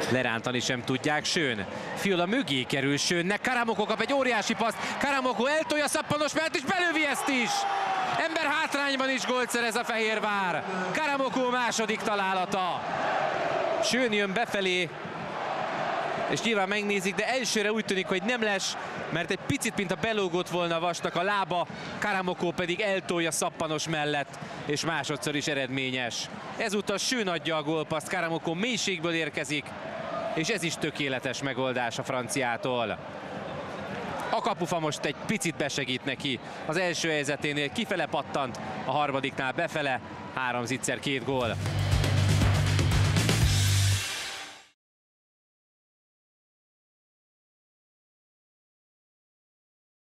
lerántani sem tudják. Schön Fiola mögé kerül Schönnek, Karamoko kap egy óriási paszt, Karamoko eltolja Szappanos mellett és belövi ezt is! Ember hátrányban is gólt szerez a Fehérvár. Karamoko második találata. Schön jön befelé, és nyilván megnézik, de elsőre úgy tűnik, hogy nem lesz, mert egy picit, mint a belógott volna a Vasnak a lába, Karamoko pedig eltolja Szappanos mellett, és másodszor is eredményes. Ezúttal Schön adja a gólpaszt, Karamoko mélységből érkezik, és ez is tökéletes megoldás a franciától. A kapufa most egy picit besegít neki. Az első helyzeténél kifele pattant, a harmadiknál befele, 3 zicser 2 gól.